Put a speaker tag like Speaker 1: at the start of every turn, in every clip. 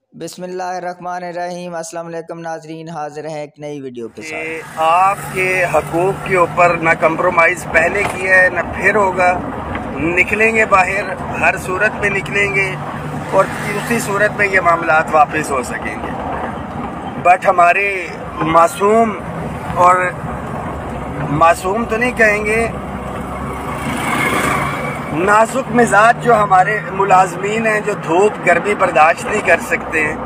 Speaker 1: बिस्मिल्लाहिर्रहमानिर्रहीम। अस्सलाम वालेकुम नाजरीन, हाजिर है एक नई वीडियो के साथ।
Speaker 2: आपके हकूक़ के ऊपर ना कंप्रोमाइज़ पहले किया है ना फिर होगा। निकलेंगे बाहर, हर सूरत में निकलेंगे और उसी सूरत में ये मामलात वापस हो सकेंगे। बट हमारे मासूम, और मासूम तो नहीं कहेंगे, नाजुक मिजाज जो हमारे मुलाजमीन हैं, जो धूप गर्मी बर्दाश्त नहीं कर सकते हैं,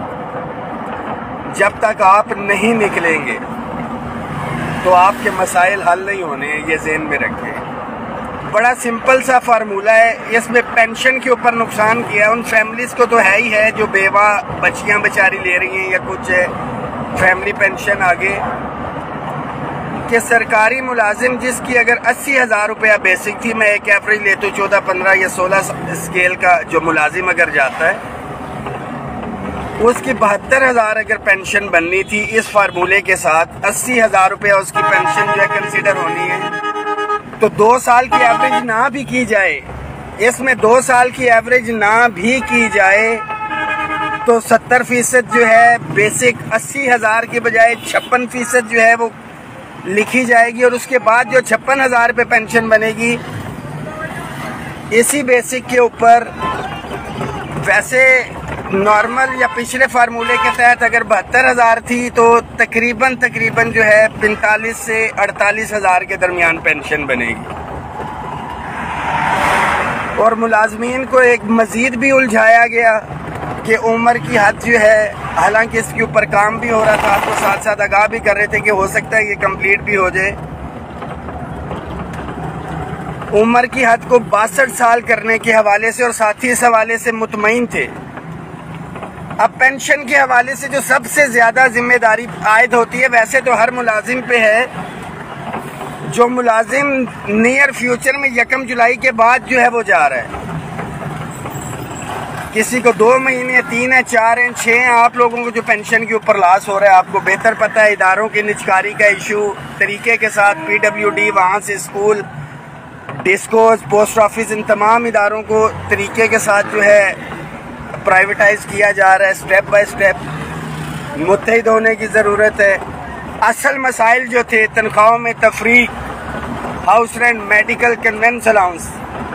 Speaker 2: जब तक आप नहीं निकलेंगे तो आपके मसाइल हल नहीं होने, ये ज़हन में रखें। बड़ा सिंपल सा फार्मूला है। इसमें पेंशन के ऊपर नुकसान किया उन फैमिलीज़ को तो है ही है जो बेवा बच्चियां बेचारी ले रही हैं, या कुछ फैमिली पेंशन आगे कि सरकारी मुलाजिम जिसकी अगर 80,000 रुपया बेसिक थी, मैं एक एवरेज लेता हूँ 14, 15 या 16 स्केल का जो मुलाजिम अगर जाता है, उसकी 72,000 अगर पेंशन बननी थी इस फार्मूले के साथ, 80,000 रुपया उसकी पेंशन जो है कंसीडर होनी है। तो 2 साल की एवरेज ना भी की जाए, इसमें 2 साल की एवरेज ना भी की जाए तो 70% जो है बेसिक 80,000 के बजाय 56% जो है वो लिखी जाएगी, और उसके बाद जो 56,000 पे पेंशन बनेगी इसी बेसिक के ऊपर। वैसे नॉर्मल या पिछले फार्मूले के तहत अगर 72,000 थी तो तकरीबन जो है 45 से 48,000 के दरमियान पेंशन बनेगी। और मुलाजमीन को एक मजीद भी उलझाया गया कि उम्र की हद जो है, हालांकि इसके ऊपर काम भी हो रहा था, आपको साथ साथ आगाह भी कर रहे थे कि हो सकता है ये कंप्लीट भी हो जाए। उम्र की हद को 62 साल करने के हवाले से, और साथी इस हवाले से मुतमईन थे। अब पेंशन के हवाले से जो सबसे ज्यादा जिम्मेदारी आयद होती है, वैसे तो हर मुलाजिम पे है, जो मुलाजिम नियर फ्यूचर में 1 जुलाई के बाद जो है वो जा रहा है। किसी को 2 महीने, 3 है, 4 हैं, 6 हैं। आप लोगों को जो पेंशन के ऊपर लॉस हो रहा है आपको बेहतर पता है। इदारों की निजकारी का इशू तरीके के साथ, PWD, वहाँ से स्कूल, डिस्कोज, पोस्ट ऑफिस, इन तमाम इदारों को तरीके के साथ जो है प्राइवेटाइज किया जा रहा है। स्टेप बाय स्टेप मुत्तहिद होने की ज़रूरत है। असल मसाइल जो थे, तनख्वाहों में तफरीक, house rent, medical, conveyance allowance,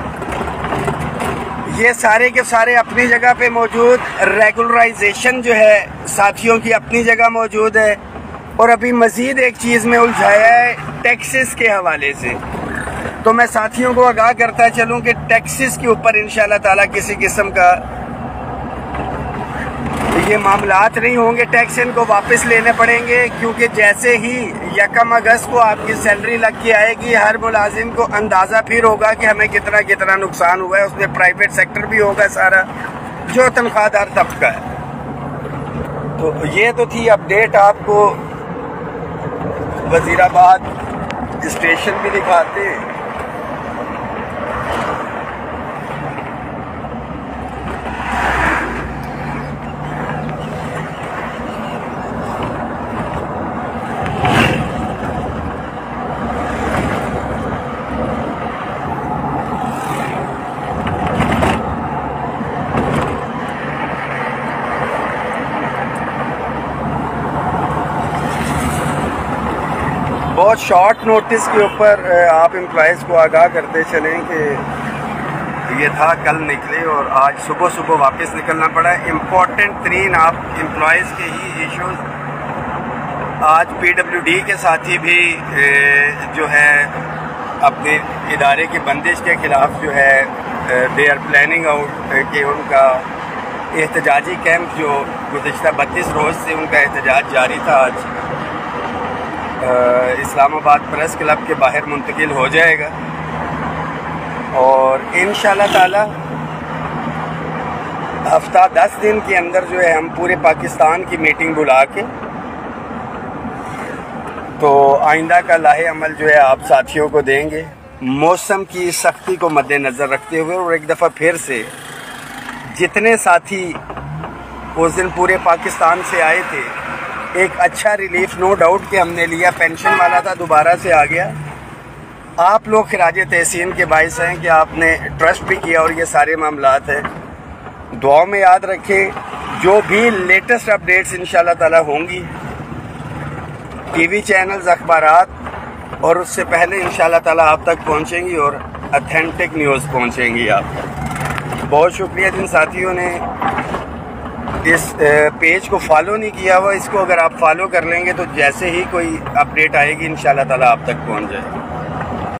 Speaker 2: ये सारे के सारे अपनी जगह पे मौजूद। रेगुलराइजेशन जो है साथियों की अपनी जगह मौजूद है। और अभी मजीद एक चीज़ में उलझाया है टैक्सेस के हवाले से। तो मैं साथियों को आगाह करता चलूं कि टैक्सेस के ऊपर इंशाल्लाह ताला किसी किस्म का ये मामलात नहीं होंगे। टैक्स इनको वापस लेने पड़ेंगे, क्योंकि जैसे ही 1 अगस्त को आपकी सैलरी लग के आएगी, हर मुलाजिम को अंदाज़ा फिर होगा कि हमें कितना कितना नुकसान हुआ है। उसमें प्राइवेट सेक्टर भी होगा सारा, जो तनख्वाहदार तबका है। तो ये तो थी अपडेट। आपको वजीराबाद स्टेशन भी दिखाते हैं। बहुत शॉर्ट नोटिस के ऊपर आप एम्प्लॉयज़ को आगाह करते चलें कि ये था, कल निकले और आज सुबह सुबह वापस निकलना पड़ा। इम्पोर्टेंट तरीन आप एम्प्लॉयज़ के ही इश्यूज आज PWD के साथी भी जो है अपने इदारे की बंदिश के ख़िलाफ़ जो है दे आर प्लानिंग आउट कि उनका एहतजाजी कैंप जो गुज़िश्ता 32 रोज़ से उनका एहतजाज जारी था, आज इस्लामाबाद प्रेस क्लब के बाहर मुंतकिल हो जाएगा। और इंशाल्लाह ताला हफ्ता 10 दिन के अंदर जो है हम पूरे पाकिस्तान की मीटिंग बुला के तो आइंदा का लाहे अमल जो है आप साथियों को देंगे। मौसम की सख्ती को मद्देनज़र रखते हुए, और एक दफ़ा फिर से जितने साथी उस दिन पूरे पाकिस्तान से आए थे, एक अच्छा रिलीफ नो डाउट कि हमने लिया। पेंशन वाला था, दोबारा से आ गया। आप लोग खिराज तहसीन के बाइस हैं कि आपने ट्रस्ट भी किया और ये सारे मामलात हैं। दुआ में याद रखें, जो भी लेटेस्ट अपडेट्स इंशाल्लाह ताला होंगी, टीवी चैनल्स, अखबारात, और उससे पहले इंशाल्लाह ताला आप तक पहुंचेंगी और ऑथेंटिक न्यूज़ पहुंचेंगी आप तक। बहुत शुक्रिया जिन साथियों ने इस पेज को फॉलो नहीं किया हुआ, इसको अगर आप फॉलो कर लेंगे तो जैसे ही कोई अपडेट आएगी इंशाल्लाह ताला आप तक पहुंच जाएगी।